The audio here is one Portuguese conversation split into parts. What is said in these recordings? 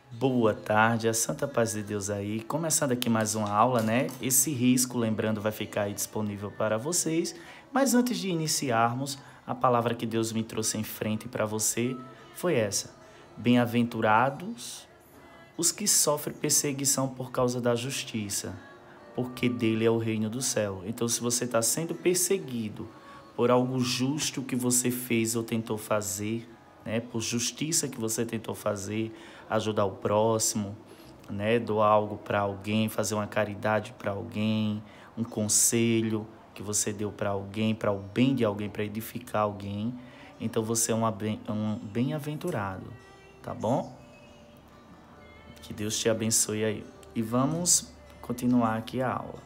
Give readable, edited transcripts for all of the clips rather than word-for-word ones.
Boa tarde, a santa paz de Deus aí. Começando aqui mais uma aula, né? Esse risco, lembrando, vai ficar aí disponível para vocês. Mas antes de iniciarmos, a palavra que Deus me trouxe em frente para você foi essa: bem-aventurados os que sofrem perseguição por causa da justiça, porque dele é o reino do céu. Então, se você está sendo perseguido por algo justo que você fez ou tentou fazer, né, por justiça que você tentou fazer, ajudar o próximo, né, doar algo para alguém, fazer uma caridade para alguém, um conselho que você deu para alguém, para o bem de alguém, para edificar alguém, então você é um bem-aventurado, tá bom? Que Deus te abençoe aí. E vamos continuar aqui a aula.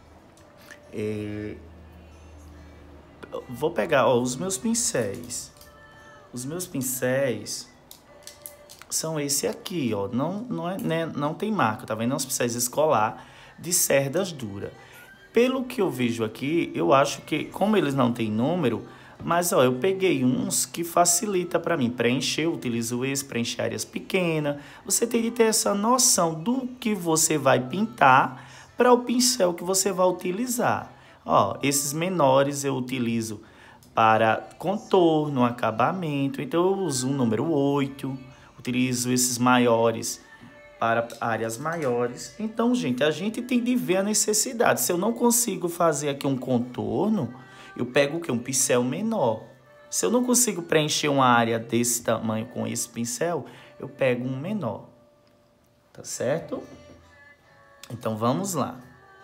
Vou pegar os meus pincéis. Os meus pincéis são esse aqui, ó. Não tem marca, tá vendo? Não, os pincéis escolar de cerdas duras. Pelo que eu vejo aqui, eu acho que, como eles não têm número, mas ó, eu peguei uns que facilita para mim preencher, eu utilizo esse para encher áreas pequenas. Você tem que ter essa noção do que você vai pintar para o pincel que você vai utilizar. Ó, esses menores eu utilizo para contorno, acabamento, então eu uso o número 8, utilizo esses maiores para áreas maiores. Então, gente, a gente tem de ver a necessidade. Se eu não consigo fazer aqui um contorno, eu pego o quê? Um pincel menor. Se eu não consigo preencher uma área desse tamanho com esse pincel, eu pego um menor. Tá certo? Então, vamos lá.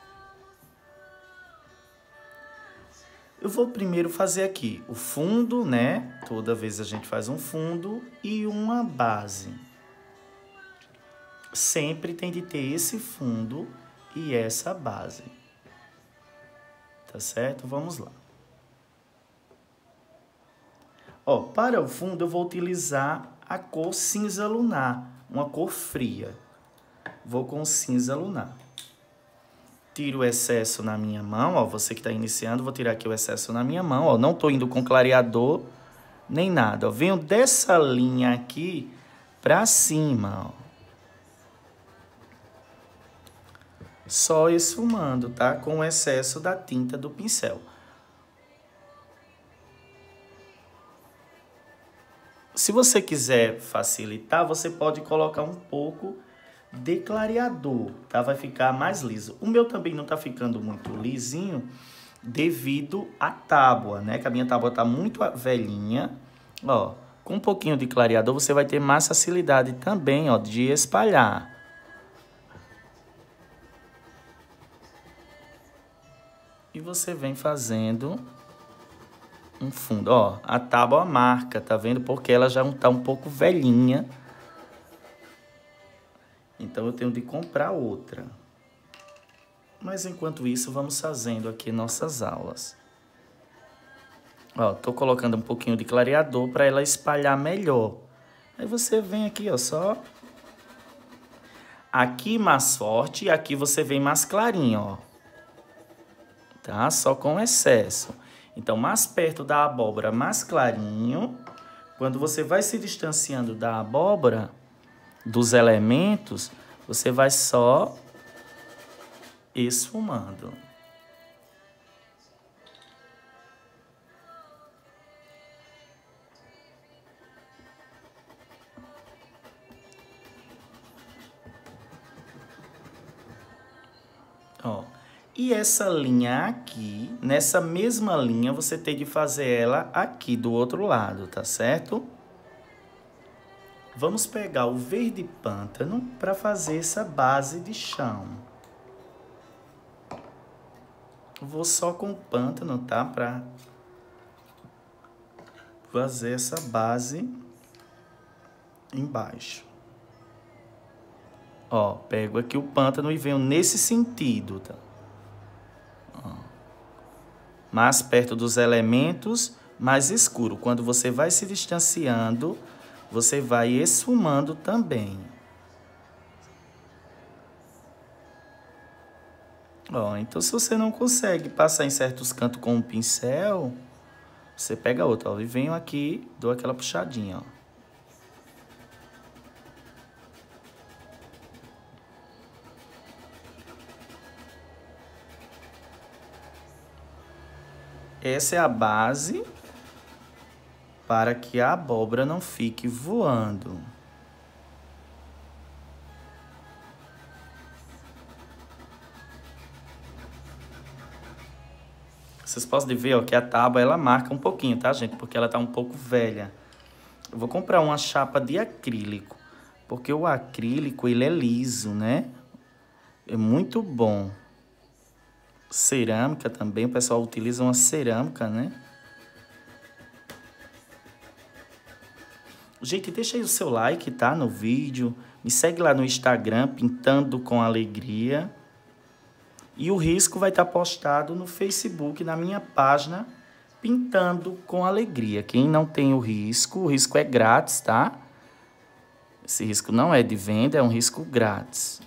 Eu vou primeiro fazer aqui o fundo, né? Toda vez a gente faz um fundo e uma base. Sempre tem de ter esse fundo e essa base. Tá certo? Vamos lá. Ó, para o fundo eu vou utilizar a cor cinza lunar, uma cor fria. Vou com cinza lunar. Tiro o excesso na minha mão, ó, você que está iniciando, vou tirar aqui o excesso na minha mão, ó, não estou indo com clareador nem nada, ó, venho dessa linha aqui para cima, ó. Só esfumando, tá? Com o excesso da tinta do pincel. Se você quiser facilitar, você pode colocar um pouco de clareador, tá? Vai ficar mais liso. O meu também não tá ficando muito lisinho devido à tábua, né? Que a minha tábua tá muito velhinha. Ó, com um pouquinho de clareador você vai ter mais facilidade também, ó, de espalhar. E você vem fazendo um fundo. Ó, a tábua marca, tá vendo? Porque ela já tá um pouco velhinha. Então, eu tenho de comprar outra. Mas, enquanto isso, vamos fazendo aqui nossas aulas. Ó, tô colocando um pouquinho de clareador para ela espalhar melhor. Aí você vem aqui, ó, só... Aqui mais forte e aqui você vem mais clarinho, ó. Tá? Só com excesso. Então, mais perto da abóbora, mais clarinho. Quando você vai se distanciando da abóbora, dos elementos, você vai só esfumando. Ó, e essa linha aqui, nessa mesma linha, você tem de fazer ela aqui do outro lado, tá certo? Vamos pegar o verde pântano para fazer essa base de chão. Vou só com o pântano, tá? Para fazer essa base embaixo. Ó, pego aqui o pântano e venho nesse sentido, tá? Ó. Mais perto dos elementos, mais escuro. Quando você vai se distanciando, você vai esfumando também. Ó, então se você não consegue passar em certos cantos com o pincel, você pega outro, ó, e venho aqui, dou aquela puxadinha, ó. Essa é a base para que a abóbora não fique voando. Vocês podem ver, ó, que a tábua ela marca um pouquinho, tá, gente? Porque ela tá um pouco velha. Eu vou comprar uma chapa de acrílico, porque o acrílico ele é liso, né? É muito bom. Cerâmica também, o pessoal utiliza uma cerâmica, né? Gente, deixa aí o seu like, tá? No vídeo. Me segue lá no Instagram, Pintando com Alegria. E o risco vai estar postado no Facebook, na minha página, Pintando com Alegria. Quem não tem o risco é grátis, tá? Esse risco não é de venda, é um risco grátis.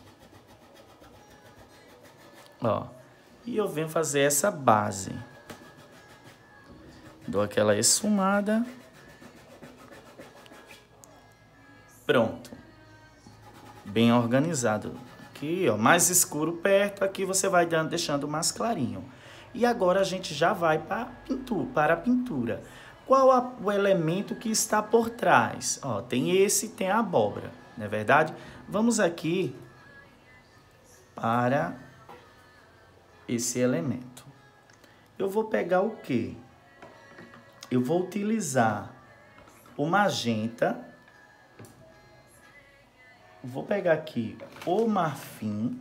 Ó, e eu venho fazer essa base. Dou aquela esfumada. Pronto. Bem organizado. Aqui, ó, mais escuro perto, aqui você vai deixando mais clarinho. E agora a gente já vai para a pintura. Qual o elemento que está por trás? Ó, tem a abóbora, não é verdade? Vamos aqui para esse elemento. Eu vou pegar o quê? Eu vou utilizar o magenta. Vou pegar aqui o marfim.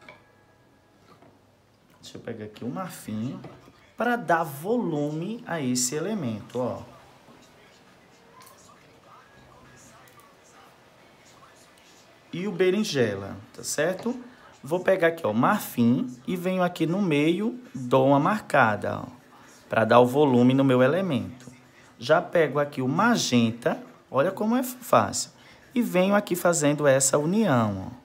Deixa eu pegar aqui o marfim para dar volume a esse elemento, ó. E o berinjela, tá certo? Vou pegar aqui, ó, o marfim e venho aqui no meio, dou uma marcada, ó, para dar o volume no meu elemento. Já pego aqui o magenta, olha como é fácil. E venho aqui fazendo essa união, ó.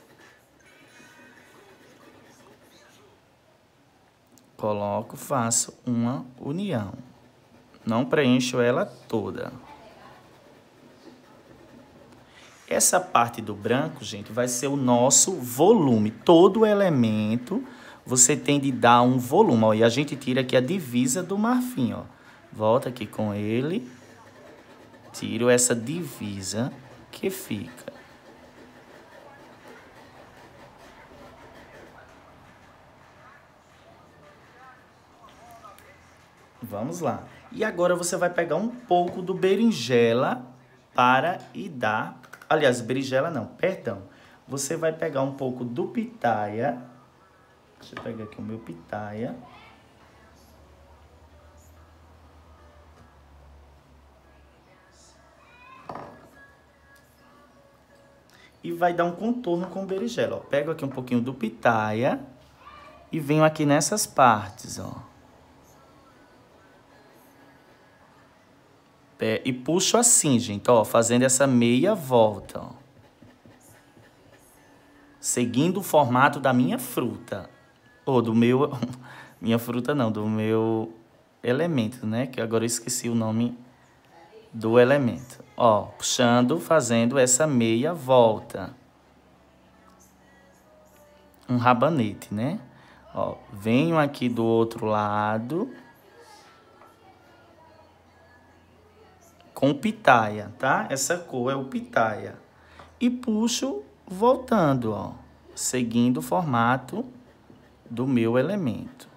Coloco, faço uma união. Não preencho ela toda. Essa parte do branco, gente, vai ser o nosso volume. Todo elemento você tem de dar um volume, ó. E a gente tira aqui a divisa do marfim, ó. Volta aqui com ele. Tiro essa divisa que fica. Vamos lá. E agora você vai pegar um pouco do berinjela para e dar... Aliás, berinjela não, perdão. Você vai pegar um pouco do pitaia. Deixa eu pegar aqui o meu pitaia. E vai dar um contorno com o berinjela, ó. Pego aqui um pouquinho do pitaia e venho aqui nessas partes, ó. E puxo assim, gente, ó, fazendo essa meia volta, ó. Seguindo o formato da minha fruta. Ou do meu... Minha fruta não, do meu elemento, né? Que agora eu esqueci o nome do elemento. Ó, puxando, fazendo essa meia volta. Um rabanete, né? Ó, venho aqui do outro lado. Com pitaia, tá? Essa cor é o pitaia. E puxo voltando, ó. Seguindo o formato do meu elemento.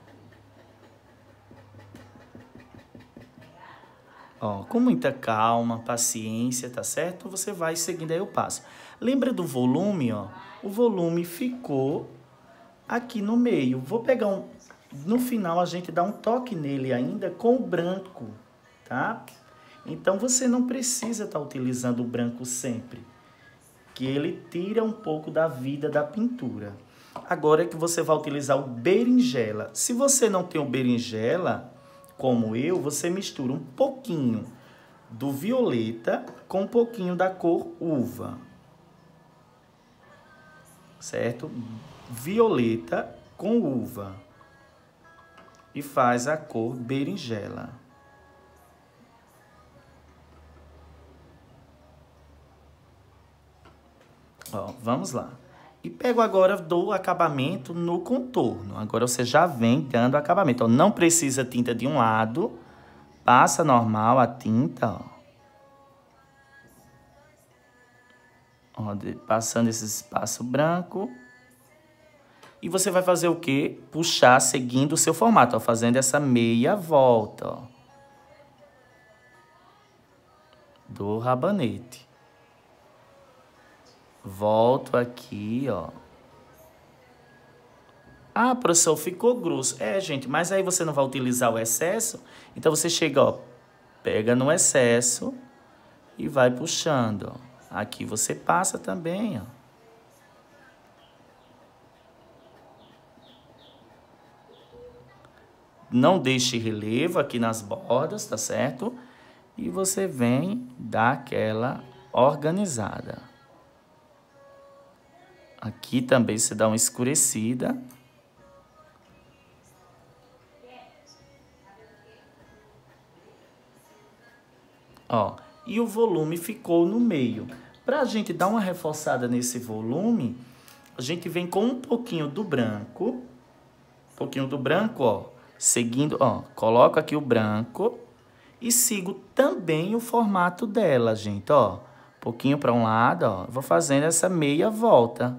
Ó, com muita calma, paciência, tá certo? Você vai seguindo aí o passo. Lembra do volume, ó? O volume ficou aqui no meio. Vou pegar um... No final, a gente dá um toque nele ainda com o branco, tá? Então, você não precisa estar utilizando o branco sempre, que ele tira um pouco da vida da pintura. Agora é que você vai utilizar o berinjela. Se você não tem o berinjela, como eu, você mistura um pouquinho do violeta com um pouquinho da cor uva. Certo? Violeta com uva. E faz a cor berinjela. Ó, vamos lá. E pego agora, dou acabamento no contorno. Agora você já vem dando acabamento. Ó, não precisa tinta de um lado. Passa normal a tinta, ó. Ó, passando esse espaço branco. E você vai fazer o quê? Puxar seguindo o seu formato, ó, fazendo essa meia volta, ó, do rabanete. Volto aqui, ó. Ah, professor, ficou grosso. É, gente, mas aí você não vai utilizar o excesso? Então você chega, ó, pega no excesso e vai puxando, ó. Aqui você passa também, ó. Não deixe relevo aqui nas bordas, tá certo? E você vem dar aquela organizada. Aqui também se dá uma escurecida. Ó, e o volume ficou no meio. Pra gente dar uma reforçada nesse volume, a gente vem com um pouquinho do branco. Um pouquinho do branco, ó. Seguindo, ó, coloco aqui o branco e sigo também o formato dela, gente, ó. Um pouquinho para um lado, ó. Vou fazendo essa meia volta.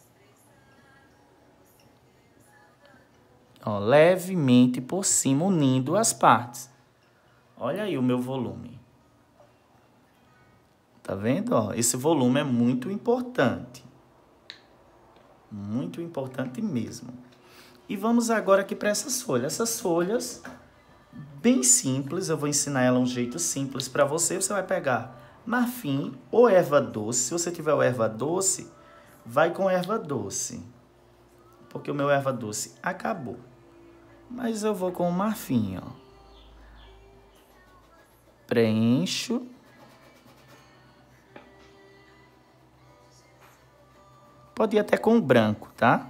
Ó, levemente por cima, unindo as partes. Olha aí o meu volume. Tá vendo? Ó, esse volume é muito importante. Muito importante mesmo. E vamos agora aqui para essas folhas. Essas folhas, bem simples, eu vou ensinar ela um jeito simples para você. Você vai pegar marfim ou erva doce. Se você tiver o erva doce, vai com erva doce. Porque o meu erva doce acabou. Mas eu vou com o marfim, ó. Preencho. Pode ir até com o branco, tá?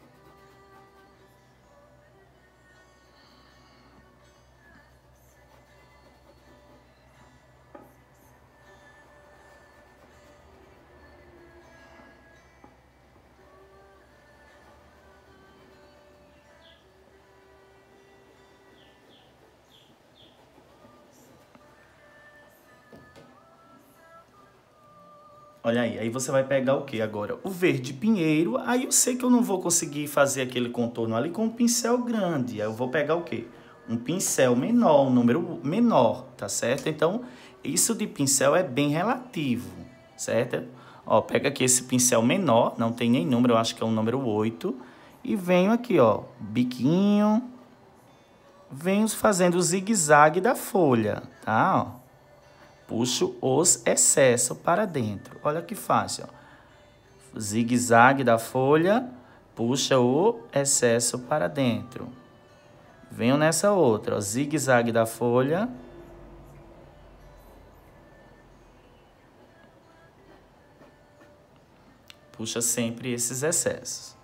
Olha aí você vai pegar o que agora? O verde pinheiro, aí eu sei que eu não vou conseguir fazer aquele contorno ali com um pincel grande, aí eu vou pegar o quê? Um pincel menor, um número menor, tá certo? Então, isso de pincel é bem relativo, certo? Ó, pega aqui esse pincel menor, não tem nem número, eu acho que é o número 8, e venho aqui, ó, biquinho, venho fazendo o zigue-zague da folha, tá? Ó. Puxo os excessos para dentro. Olha que fácil, ó. Zigue-zague da folha, puxa o excesso para dentro. Venho nessa outra, ó. Zigue-zague da folha. Puxa sempre esses excessos.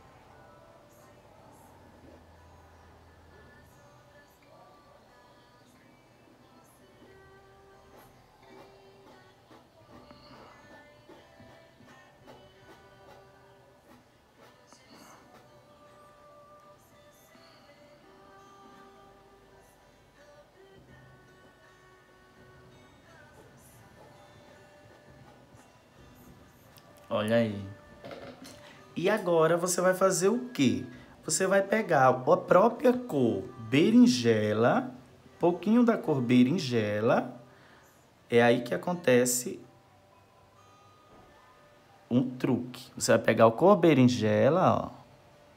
Olha aí. E agora você vai fazer o quê? Você vai pegar a própria cor berinjela, pouquinho da cor berinjela. É aí que acontece um truque. Você vai pegar o cor berinjela, ó.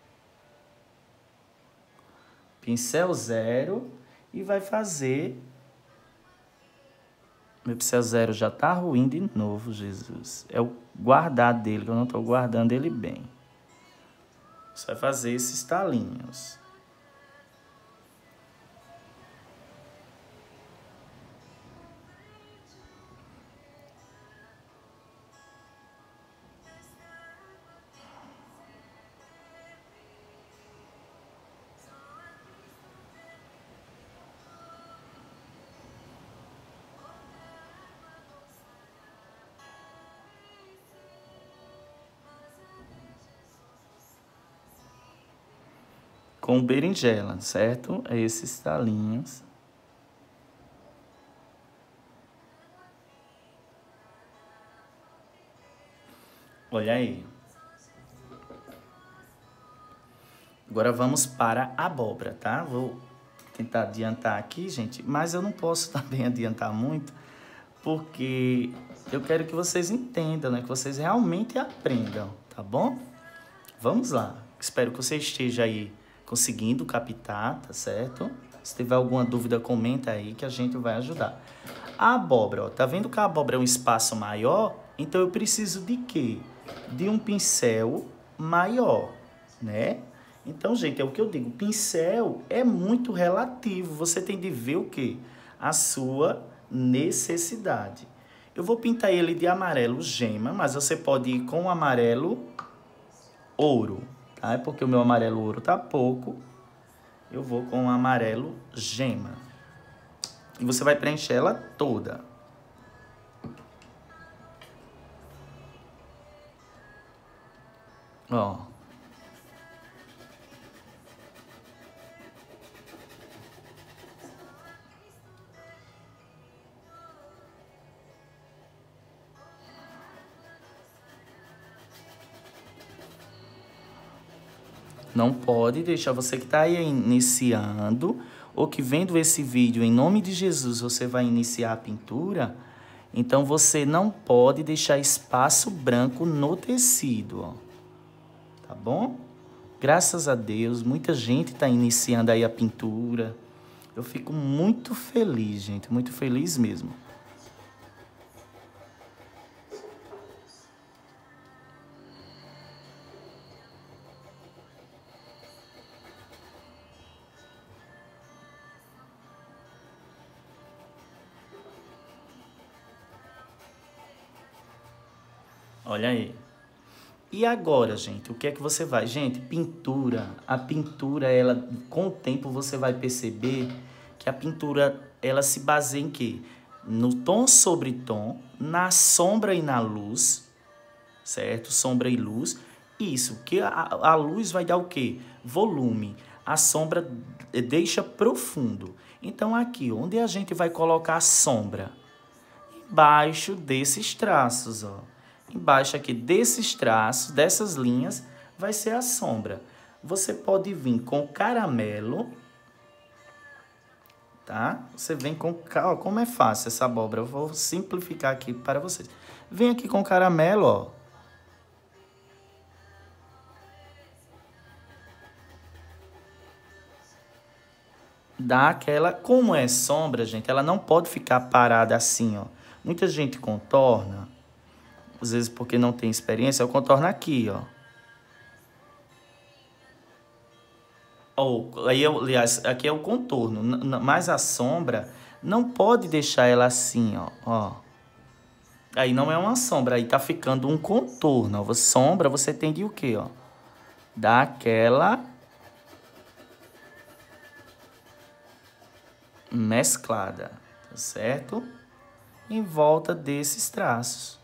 Pincel zero e vai fazer... Meu pincel zero já tá ruim de novo, Jesus. É o guardar dele, que eu não tô guardando ele bem. Você vai fazer esses talinhos. com berinjela, certo? É esses talinhos. Olha aí. Agora vamos para a abóbora, tá? Vou tentar adiantar aqui, gente, mas eu não posso também adiantar muito, porque eu quero que vocês entendam, né? Que vocês realmente aprendam, tá bom? Vamos lá. Espero que você esteja aí conseguindo captar, tá certo? Se tiver alguma dúvida, comenta aí que a gente vai ajudar. A abóbora, ó, tá vendo que a abóbora é um espaço maior? Então eu preciso de quê? De um pincel maior, né? Então, gente, é o que eu digo, pincel é muito relativo. Você tem de ver o quê? A sua necessidade. Eu vou pintar ele de amarelo gema, mas você pode ir com o amarelo ouro, tá? É porque o meu amarelo ouro tá pouco. Eu vou com o amarelo gema. E você vai preencher ela toda. Ó. Não pode deixar, você que está aí iniciando ou que vendo esse vídeo, em nome de Jesus, você vai iniciar a pintura, então você não pode deixar espaço branco no tecido, ó. Tá bom? Graças a Deus, muita gente está iniciando aí a pintura. Eu fico muito feliz, gente, muito feliz mesmo. Olha aí. E agora, gente, o que é que você vai? Gente, pintura, a pintura, ela, com o tempo você vai perceber que a pintura, ela se baseia em quê? No tom sobre tom, na sombra e na luz, certo? Sombra e luz. Isso, que a luz vai dar o quê? Volume. A sombra deixa profundo. Então, aqui, onde a gente vai colocar a sombra? Embaixo desses traços, ó. Embaixo aqui desses traços, dessas linhas, vai ser a sombra. Você pode vir com caramelo, tá? Você vem com... Ó, como é fácil essa abóbora. Eu vou simplificar aqui para vocês. Vem aqui com caramelo, ó. Dá aquela... Como é sombra, gente, ela não pode ficar parada assim, ó. Muita gente contorna, às vezes porque não tem experiência, eu contorno aqui, ó. Aí, aliás, aqui é o contorno, mas a sombra não pode deixar ela assim, ó. Aí não é uma sombra, aí tá ficando um contorno. Ó. Sombra, você tem de o quê, ó? Dá aquela mesclada, tá certo? Em volta desses traços.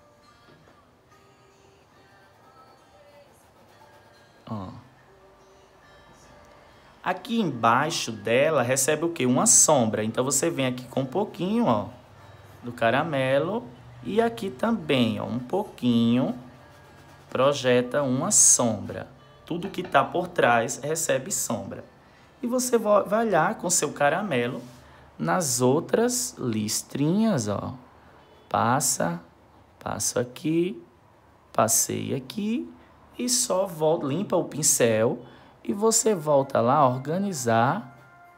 Ó. Aqui embaixo dela recebe o quê? Uma sombra. Então, você vem aqui com um pouquinho, ó, do caramelo. E aqui também, ó, um pouquinho, projeta uma sombra. Tudo que tá por trás recebe sombra. E você vai lá com seu caramelo nas outras listrinhas, ó. Passa aqui, passei aqui e só volta, limpa o pincel e você volta lá a organizar.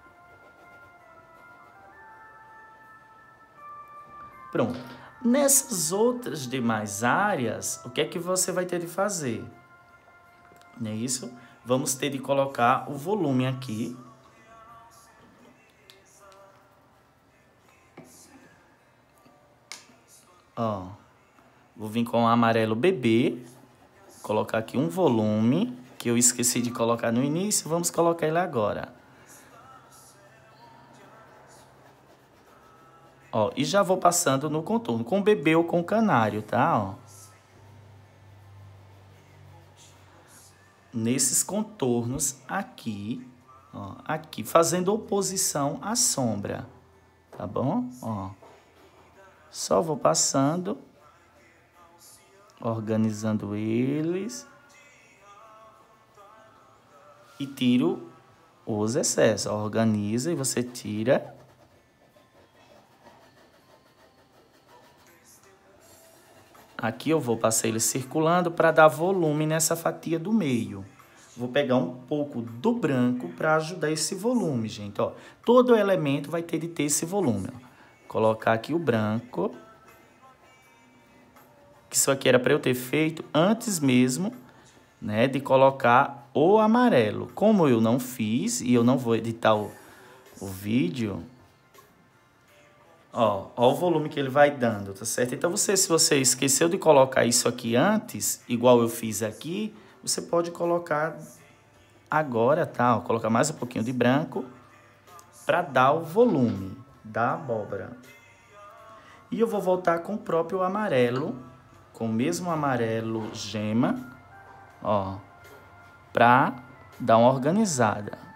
Pronto. Nessas outras demais áreas, o que é que você vai ter de fazer? Não é isso? Vamos ter de colocar o volume aqui. Ó, vou vir com o amarelo bebê, colocar aqui um volume, que eu esqueci de colocar no início, vamos colocar ele agora. Ó, e já vou passando no contorno, com o bebê ou com o canário, tá? Ó. nesses contornos aqui, ó, aqui, fazendo oposição à sombra, tá bom? Ó, só vou passando, organizando eles e tiro os excessos. Organiza e você tira. Aqui eu vou passar ele circulando para dar volume nessa fatia do meio. Vou pegar um pouco do branco para ajudar esse volume, gente. Ó, todo elemento vai ter de ter esse volume. Ó. Colocar aqui o branco. Isso aqui era para eu ter feito antes mesmo, né, de colocar o amarelo. Como eu não fiz e eu não vou editar o vídeo... Ó o volume que ele vai dando, tá certo? Então, se você esqueceu de colocar isso aqui antes, igual eu fiz aqui, você pode colocar agora, tá? Ó, colocar mais um pouquinho de branco para dar o volume da abóbora. E eu vou voltar com o próprio amarelo, com o mesmo amarelo gema, ó, para dar uma organizada.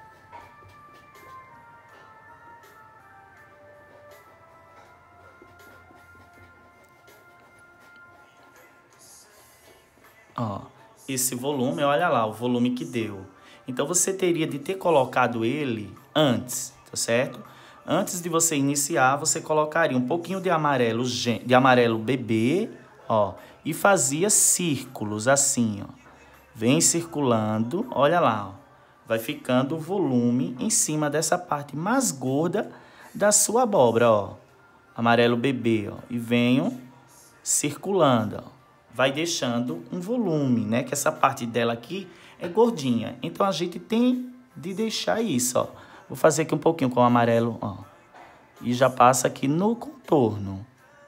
Ó, esse volume, olha lá, o volume que deu. Então, você teria de ter colocado ele antes, tá certo? Antes de você iniciar, você colocaria um pouquinho de amarelo bebê, ó, e fazia círculos assim, ó. Vem circulando, olha lá, ó. Vai ficando o volume em cima dessa parte mais gorda da sua abóbora, ó. Amarelo bebê, ó. E venho circulando, ó. Vai deixando um volume, né? Que essa parte dela aqui é gordinha. Então, a gente tem de deixar isso, ó. Vou fazer aqui um pouquinho com o amarelo, ó. E já passa aqui no contorno.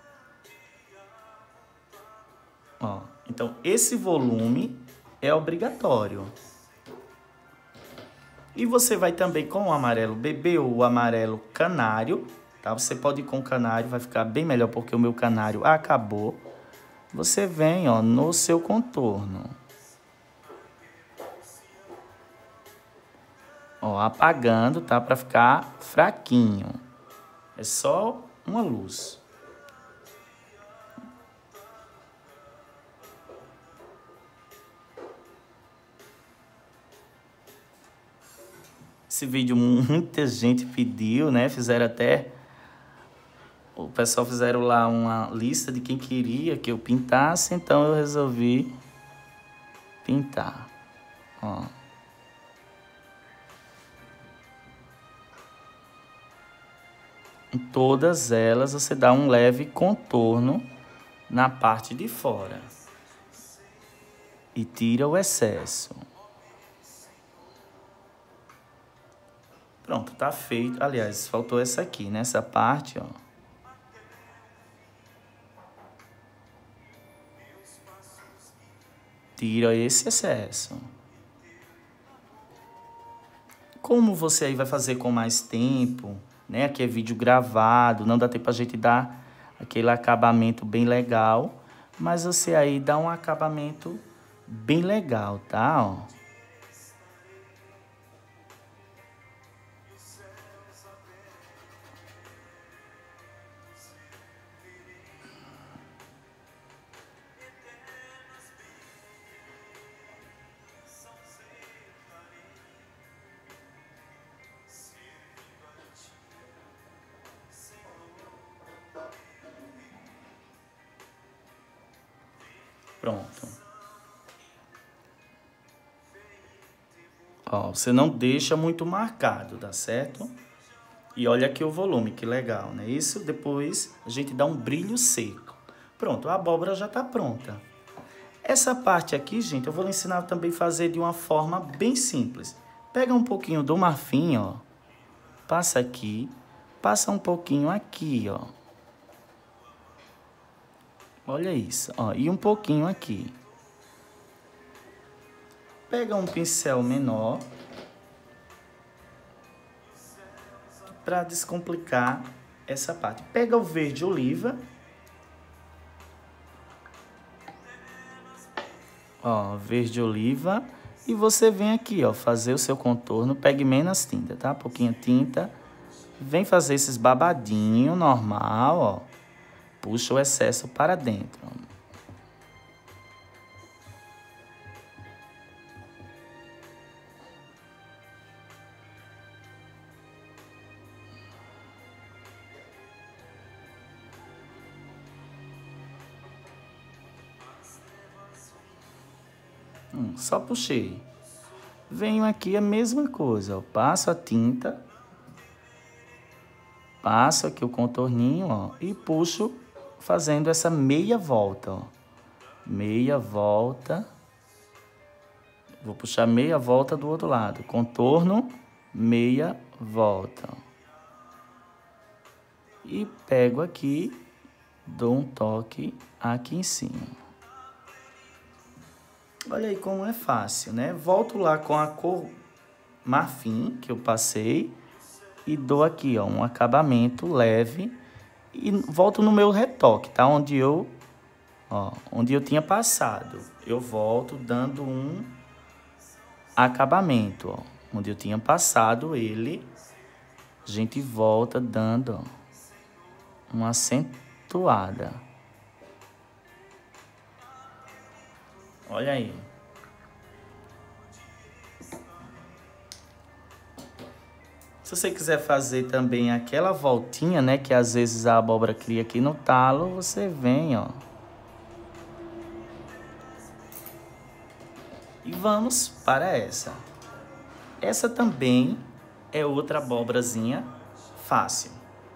Ó. Então, esse volume é obrigatório. E você vai também com o amarelo bebê ou o amarelo canário, tá? Você pode ir com o canário, vai ficar bem melhor porque o meu canário acabou. Você vem, ó, no seu contorno. Ó, apagando, tá? Para ficar fraquinho. É só uma luz. Esse vídeo muita gente pediu, né? Fizeram até... O pessoal fizeram lá uma lista de quem queria que eu pintasse, então eu resolvi pintar. Ó. Em todas elas você dá um leve contorno na parte de fora. E tira o excesso. Pronto, tá feito. Aliás, faltou essa aqui, nessa parte, ó. Tira esse excesso. Como você aí vai fazer com mais tempo, né? Aqui é vídeo gravado, não dá tempo pra gente dar aquele acabamento bem legal, mas você aí dá um acabamento bem legal, tá? Ó. Pronto. Ó, você não deixa muito marcado, tá certo? E olha aqui o volume, que legal, né? Isso depois a gente dá um brilho seco. Pronto, a abóbora já tá pronta. Essa parte aqui, gente, eu vou lhe ensinar também a fazer de uma forma bem simples. Pega um pouquinho do marfim, ó. Passa aqui. Passa um pouquinho aqui, ó. Olha isso, ó. E um pouquinho aqui. Pega um pincel menor. Para descomplicar essa parte. Pega o verde oliva. Ó, verde oliva. E você vem aqui, ó, fazer o seu contorno. Pegue menos tinta, tá? Pouquinha tinta. Vem fazer esses babadinhos normal, ó. Puxa o excesso para dentro. Só puxei. Venho aqui a mesma coisa, ó. Passo a tinta. Passo aqui o contorninho, ó. E puxo fazendo essa meia volta, ó. Meia volta. Vou puxar meia volta do outro lado. Contorno, meia volta. E pego aqui, dou um toque aqui em cima. Olha aí como é fácil, né? Volto lá com a cor marfim que eu passei e dou aqui, ó, um acabamento leve e volto no meu retoque, tá? Onde eu tinha passado. Eu volto dando um acabamento, ó. Onde eu tinha passado ele, a gente volta dando, ó, uma acentuada. Olha aí. Se você quiser fazer também aquela voltinha, né, que às vezes a abóbora cria aqui no talo, você vem, ó. E vamos para essa. Essa também é outra abóborazinha fácil.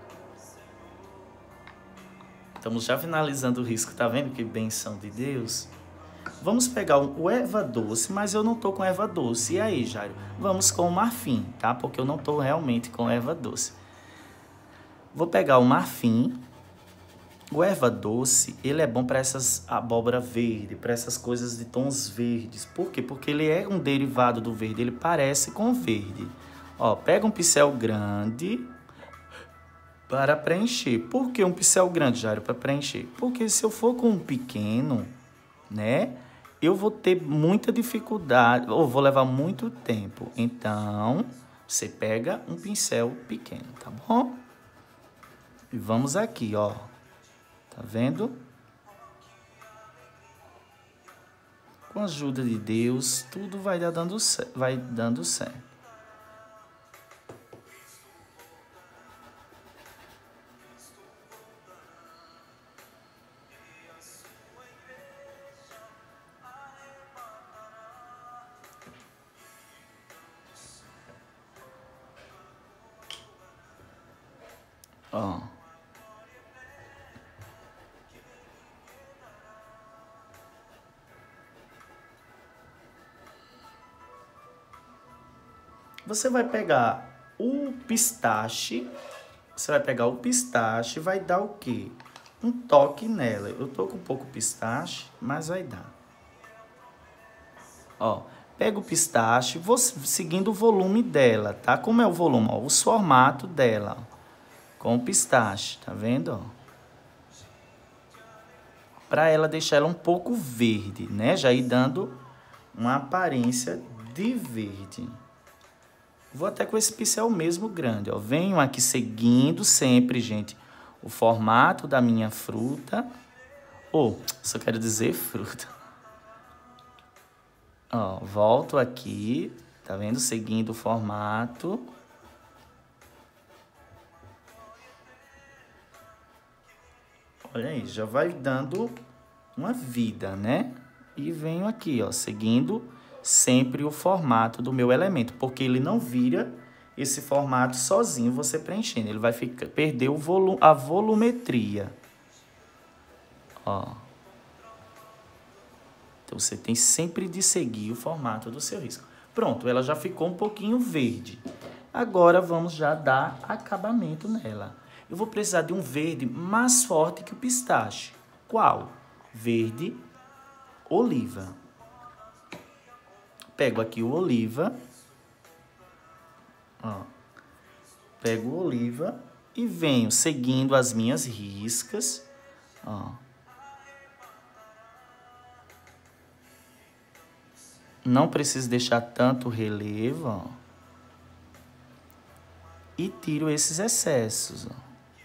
Estamos já finalizando o risco, tá vendo que benção de Deus? Vamos pegar o erva doce, mas eu não tô com erva doce. E aí, Jairo? Vamos com o marfim, tá? Porque eu não tô realmente com erva doce. Vou pegar o marfim. O erva doce, ele é bom para essas abóbora verde, para essas coisas de tons verdes. Por quê? Porque ele é um derivado do verde, ele parece com verde. Ó, pega um pincel grande para preencher. Por que um pincel grande, Jairo, para preencher? Porque se eu for com um pequeno, né, eu vou ter muita dificuldade, ou vou levar muito tempo. Então, você pega um pincel pequeno, tá bom? E vamos aqui, ó. Tá vendo? Com a ajuda de Deus, tudo vai dando certo. Ó. Você vai pegar o pistache. Você vai pegar o pistache e vai dar o quê? Um toque nela. Eu tô com pouco pistache, mas vai dar. Ó, pega o pistache, vou seguindo o volume dela, tá? Como é o volume? Ó, o formato dela, ó, com o pistache, tá vendo? Ó? Pra ela deixar ela um pouco verde, né? Já ir dando uma aparência de verde. Vou até com esse pincel mesmo grande, ó. Venho aqui seguindo sempre, gente, o formato da minha fruta. Ou, só quero dizer fruta. Ó, volto aqui, tá vendo? Seguindo o formato. Olha aí, já vai dando uma vida, né? E venho aqui, ó, seguindo sempre o formato do meu elemento, porque ele não vira esse formato sozinho você preenchendo, ele vai perder a volumetria. Ó. Então você tem sempre de seguir o formato do seu risco. Pronto, ela já ficou um pouquinho verde. Agora vamos já dar acabamento nela. Eu vou precisar de um verde mais forte que o pistache. Qual? Verde oliva. Pego aqui o oliva. Ó. Pego o oliva e venho seguindo as minhas riscas. Ó. Não precisa deixar tanto relevo, ó. E tiro esses excessos, ó.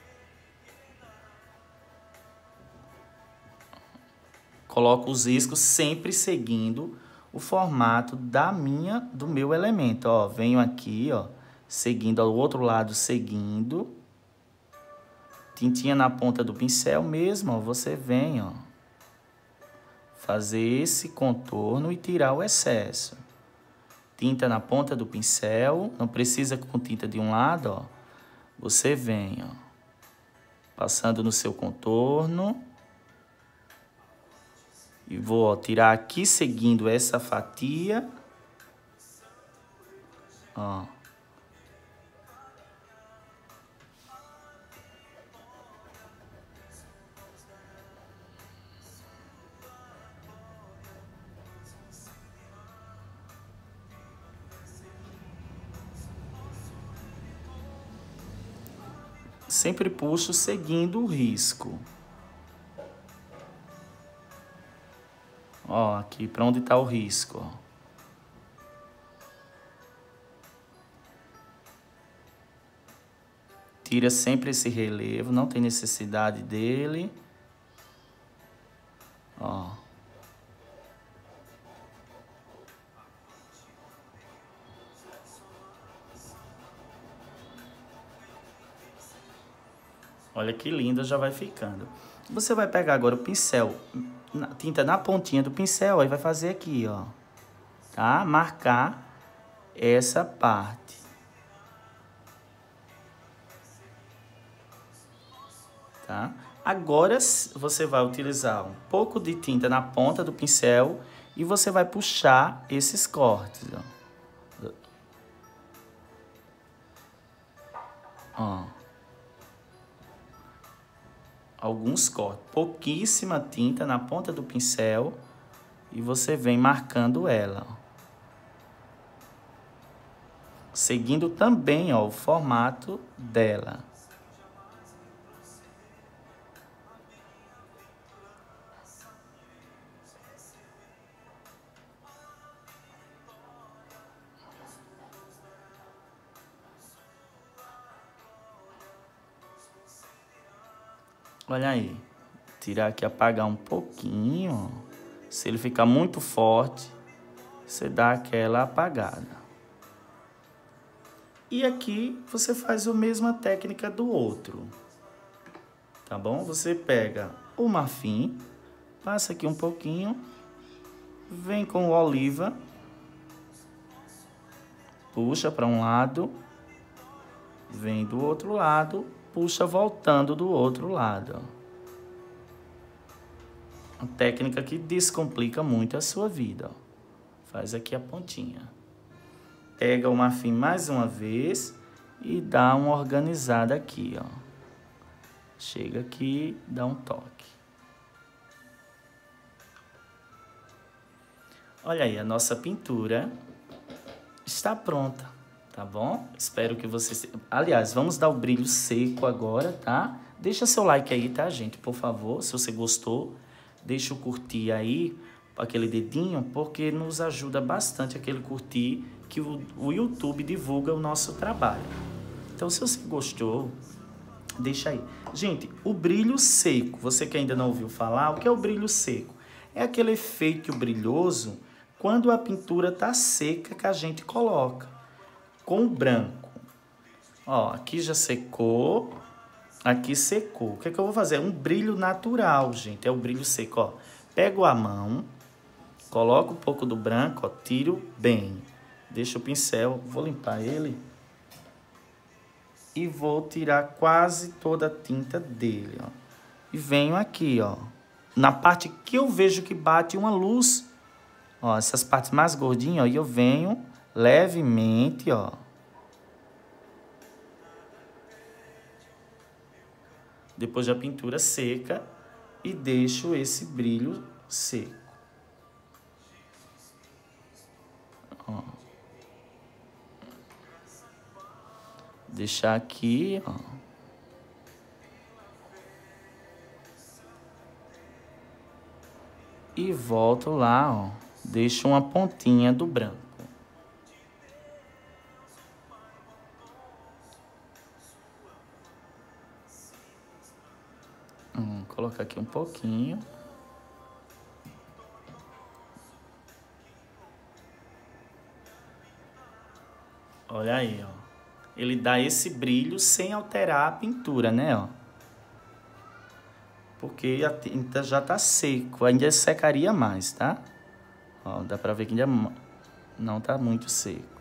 Coloco os riscos sempre seguindo o formato do meu elemento, ó. Venho aqui, ó, seguindo ao outro lado, seguindo. Tintinha na ponta do pincel mesmo, ó, você vem, ó, fazer esse contorno e tirar o excesso. Tinta na ponta do pincel, não precisa com tinta de um lado, ó. Você vem, ó, passando no seu contorno. E vou, ó, tirar aqui seguindo essa fatia. Ó. Sempre puxo seguindo o risco. Ó, aqui para onde está o risco, ó. Tira sempre esse relevo, não tem necessidade dele. Ó. Olha que linda já vai ficando. Você vai pegar agora o pincel, tinta na pontinha do pincel, aí vai fazer aqui, ó. Tá? Marcar essa parte. Tá? Agora você vai utilizar um pouco de tinta na ponta do pincel e você vai puxar esses cortes, ó. Ó. Alguns cortes, pouquíssima tinta na ponta do pincel e você vem marcando ela, ó. Seguindo também, ó, o formato dela. Olha aí, tirar aqui, apagar um pouquinho. Se ele ficar muito forte, você dá aquela apagada. E aqui você faz a mesma técnica do outro, tá bom? Você pega o marfim, passa aqui um pouquinho, vem com o oliva, puxa para um lado, vem do outro lado, puxa voltando do outro lado. Uma técnica que descomplica muito a sua vida, ó. Faz aqui a pontinha. Pega o marfim mais uma vez e dá uma organizada aqui, ó. Chega aqui, dá um toque. Olha aí, a nossa pintura está pronta, tá bom? Espero que você... Aliás, vamos dar o brilho seco agora, tá? Deixa seu like aí, tá, gente? Por favor, se você gostou, deixa o curtir aí, aquele dedinho, porque nos ajuda bastante aquele curtir que o YouTube divulga o nosso trabalho. Então, se você gostou, deixa aí. Gente, o brilho seco, você que ainda não ouviu falar, o que é o brilho seco? É aquele efeito brilhoso quando a pintura tá seca que a gente coloca com o branco. Ó, aqui já secou, aqui secou. O que é que eu vou fazer? É um brilho natural, gente, é o brilho seco, ó. Pego a mão, coloco um pouco do branco, ó, tiro bem. Deixa o pincel, vou limpar ele. E vou tirar quase toda a tinta dele, ó. E venho aqui, ó. Na parte que eu vejo que bate uma luz, ó, essas partes mais gordinhas, ó, e eu venho levemente, ó. Depois da pintura seca e deixo esse brilho seco. Ó. Deixar aqui, ó. E volto lá, ó. deixo uma pontinha do branco. Colocar aqui um pouquinho. Olha aí, ó. Ele dá esse brilho sem alterar a pintura, né, ó. Porque a tinta já tá seco, ainda secaria mais, tá? Ó, dá pra ver que ainda não tá muito seco.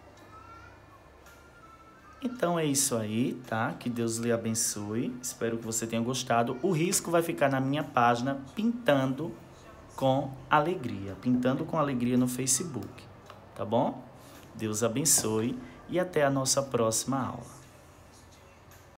Então é isso aí, tá? Que Deus lhe abençoe. Espero que você tenha gostado. O risco vai ficar na minha página Pintando com Alegria. Pintando com Alegria no Facebook, tá bom? Deus abençoe e até a nossa próxima aula.